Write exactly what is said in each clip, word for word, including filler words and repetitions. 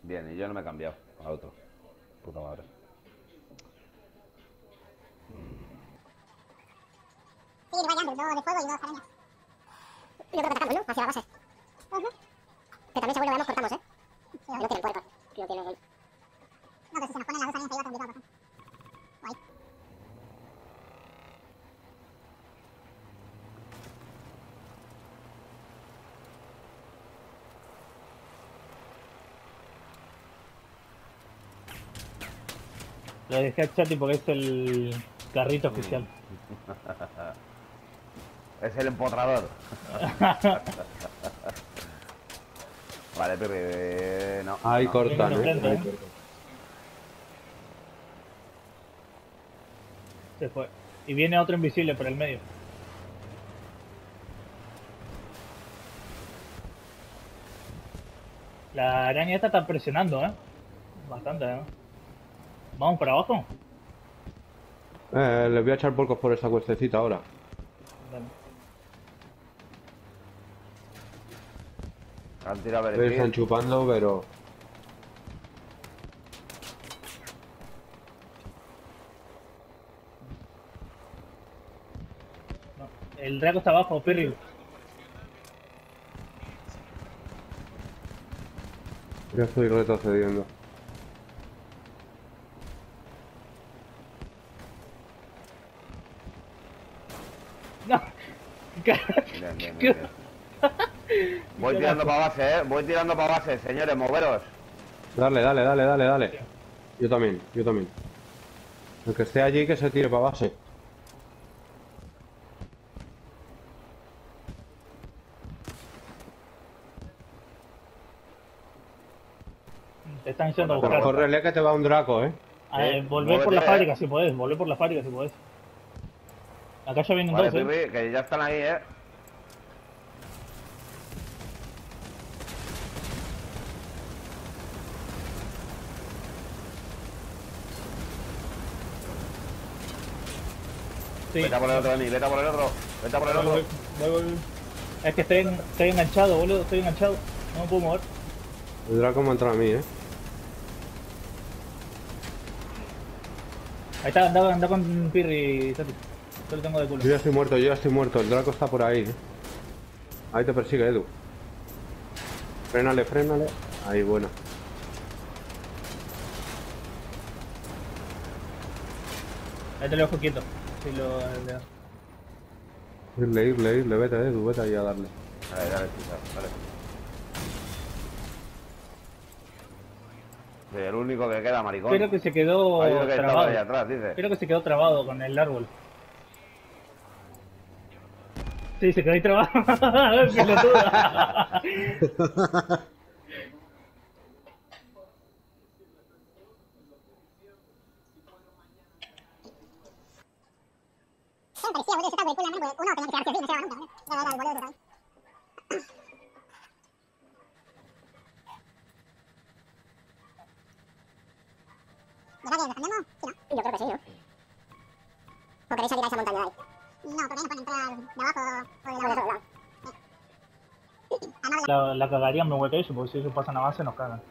Bien, y yo no me he cambiado a otro. Puta madre. Sí, vaya, dos de fuego y dos arañas. Y yo creo que atacamos, ¿no? Hacia la base. Uh-huh. Que también seguro veamos cortamos, ¿eh? Sí, no tienen puertas. No tienen ahí. No, que si se nos ponen las dos arañas ahí va a complicado, ¿no? Guay. Lo dejé a Chati porque es el carrito oficial. Es el empotrador. Vale, Pirri, no. Ahí no. cortan, Viene ¿eh? enfrente, Ahí ¿eh? cortan. Se fue. Y viene otro invisible por el medio. La araña esta está presionando, ¿eh? Bastante, ¿eh? Vamos para abajo. Eh, les voy a echar porcos por esa cuestecita ahora. Vale. Han tirado a Ellos están ver chupando, pero... No. El Draco está abajo, Pirri. Ya estoy retrocediendo. No. Bien, bien, bien, bien. Voy tirando para base, eh. Voy tirando para base, señores, moveros. Dale, dale, dale, dale, dale. Yo también, yo también. El que esté allí que se tire para base. Te están yendo a Bueno, buscar. Córrele que te va un Draco, ¿eh? A ver, Sí, volver por muévete, la eh. fábrica si podés, volver por la fábrica si podés. Acá ya vienen Vale, dos, ¿eh? Pirri, que ya están ahí, eh. Sí. Vete a por el otro de mí, vete a por el otro. Vete a por el Voy, otro. voy, voy, voy, voy. Es que estoy, en- estoy enganchado, boludo, estoy enganchado. No me puedo mover. El Draco me ha entrado a mí, ¿eh? Ahí está, anda, anda con Pirri, Tati. Yo lo tengo de culo. Yo ya estoy muerto, yo ya estoy muerto. El Draco está por ahí, ¿eh? Ahí te persigue, Edu. Frénale, frénale. Ahí, bueno. Ahí te lo dejo quieto. Sí, lo, le- Irle, irle, irle. Vete, Edu, vete ahí a darle. Dale, dale, chica, dale. Sí, el único que queda, maricón. Creo que se quedó Hay uno que estaba ahí trabado. atrás, dice. Creo que se quedó trabado con el árbol. Sí, se quedó ahí trabado. Pelotuda. Sí, me parecía, boludo, yo estaba con el culo en la mano, porque uno tenía que quedarse así, no se va nunca, boludo. Ya, ya, ya, el boludo, total. ¿De nadie defendemos? Sí, ¿no? Yo creo que sí, ¿no? ¿O queréis salir a esa montaña de ahí? No, porque ahí nos pueden entrar de abajo o de la lado. Además, la... La, la cagarían me hueca ellos, porque si ellos pasan a base nos cagan.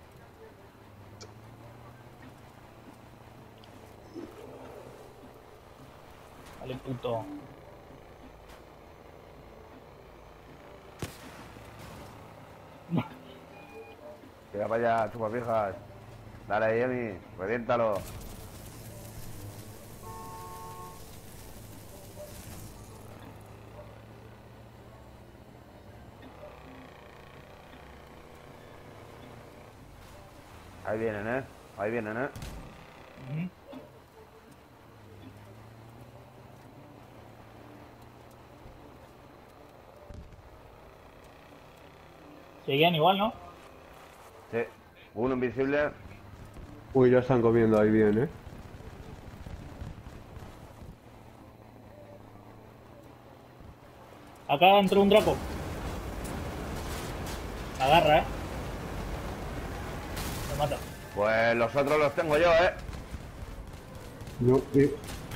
Vale, puto. Tira para allá, chupa viejas. Dale ahí, Emi, reviéntalo. Ahí vienen, eh. Ahí vienen, eh. Ujú. Seguían igual, ¿no? Sí. Uno invisible. Uy, ya están comiendo ahí bien, ¿eh? Acá entró un Draco. Me agarra, eh. Me mata. Pues los otros los tengo yo, eh. No, y...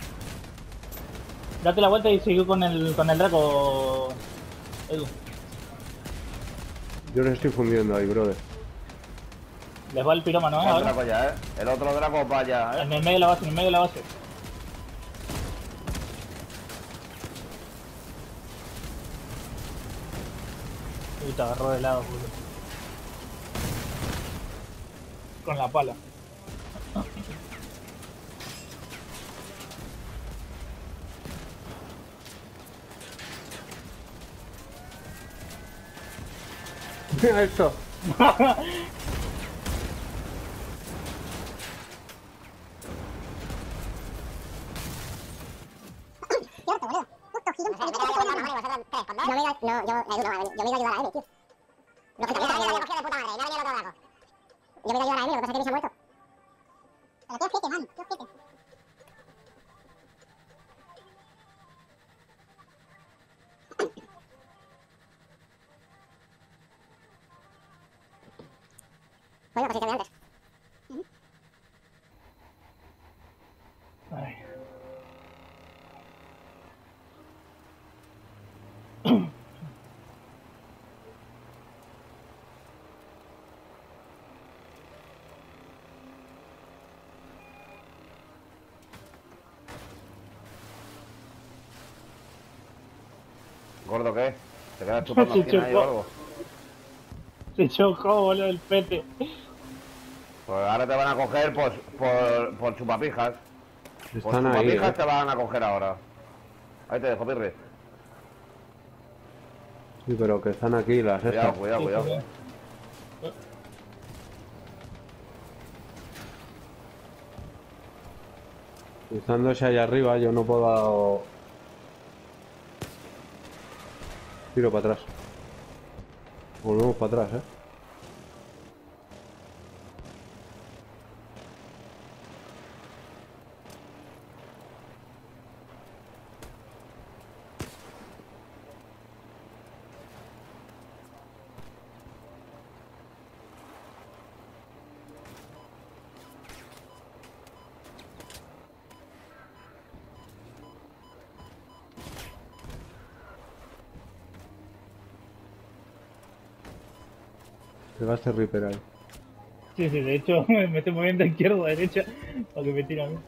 Date la vuelta y sigue con el, con el Draco, Edu. Yo les estoy fundiendo ahí, brother. Les va el pirómano, ¿eh? El Ahora. Draco ya, ¿eh? El otro Draco vaya, ¿eh? En el medio de la base, en el medio de la base. Y te agarró de lado, boludo. Con la pala. Mira esto. Cierto, boludo. Justo giro. No sé, me he ido a ayudar a vosotros tres, con dos. Yo me he ido, no, yo, Edu no, yo me he ido a ayudar a Emi, tío. Lo que también había cogido de puta madre, y no ha venido el otro Draco. Yo me he ido a ayudar a Emi, lo que pasa es que Emi se ha muerto. Pero qué ojete, man, qué ojete. Bueno, pues sí, terminé antes. Ay. ¿Gordo qué? ¿Te quedas chupando Se esquina ahí o chocó. algo? Se chocó, boludo, el pete. Pues ahora te van a coger por, por, por chupapijas. Por Están ahí, chupapijas ¿eh? te van a coger ahora. Ahí te dejo, Pirri. Sí, pero que están aquí las Cuidado, estas. cuidado, Sí, cuidado. sí, Estándose allá arriba, yo no puedo... Tiro para atrás. Volvemos para atrás, ¿eh? Pegaste Reaper ahí. sí, sí, de hecho me estoy moviendo de izquierda a derecha para que me tire a mí.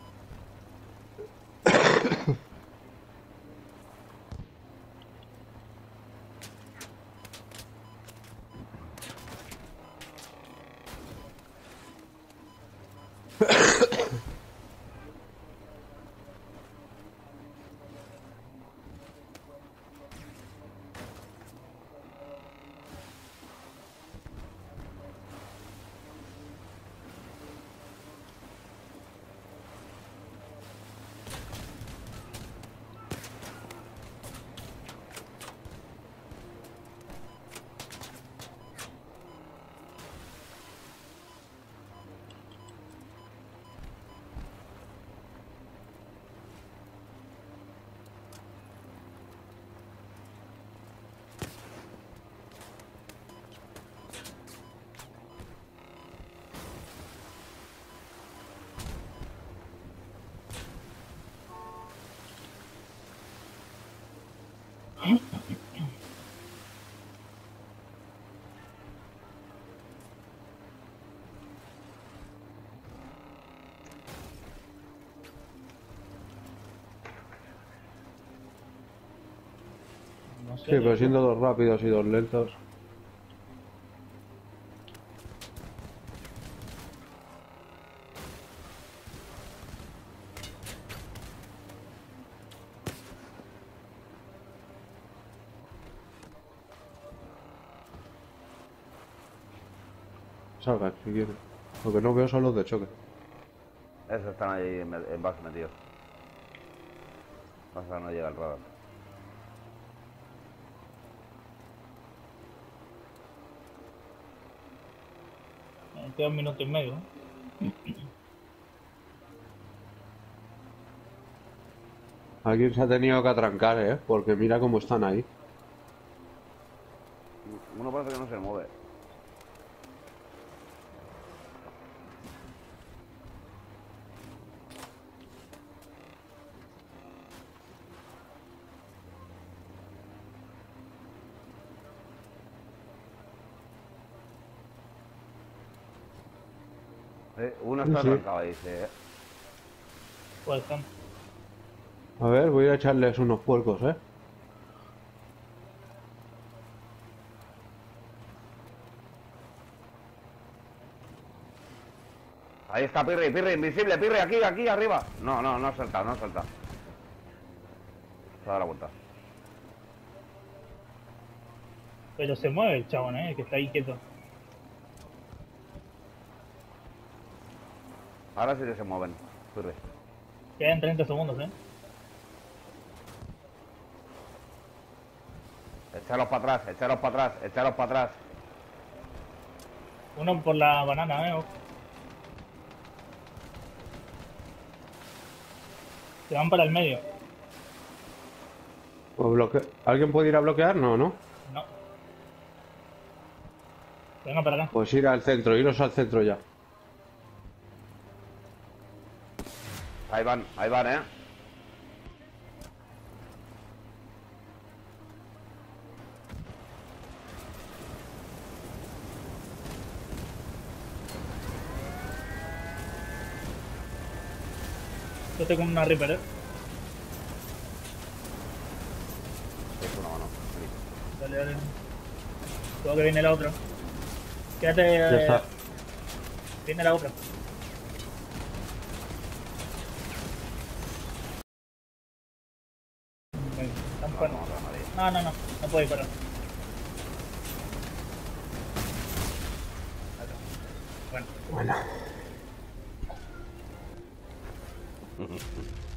No sé. Sí, pero siendo dos rápidos y dos lentos. Salgan si quieren. Lo que no veo son los de choque. Esos están ahí en, en base metidos. Pasa, no llega el radar. Me queda un minuto y medio. ¿eh? Alguien se ha tenido que atrancar, ¿eh? Porque mira cómo están ahí. Uno parece que no se mueve. Eh, uno está Sí. arrancado ahí, sí. eh. Pues son. A ver, voy a echarles unos puercos, ¿eh? Ahí está Pirri, Pirri, invisible, Pirri, aquí, aquí, arriba. No, no, no salta, no salta. Se da la vuelta. Pero se mueve el chabón, eh, que está ahí quieto. Ahora sí que se mueven, Pirri. Quedan treinta segundos, eh. Echaros para atrás, echaros para atrás, echaros para atrás. Uno por la banana, eh. Se van para el medio. Pues bloque... ¿Alguien puede ir a bloquear? No, ¿no? No. Venga para acá. Pues ir al centro, iros al centro ya. Ahí van, ahí van, eh. Yo tengo una Reaper, eh. Es una mano. Dale, dale. Luego que viene la otra. Quédate. Ya eh, está. Viene la otra. Venga, están fuera. Vamos a Madrid. No, no, no. No puedo ir para. Bueno. Bueno.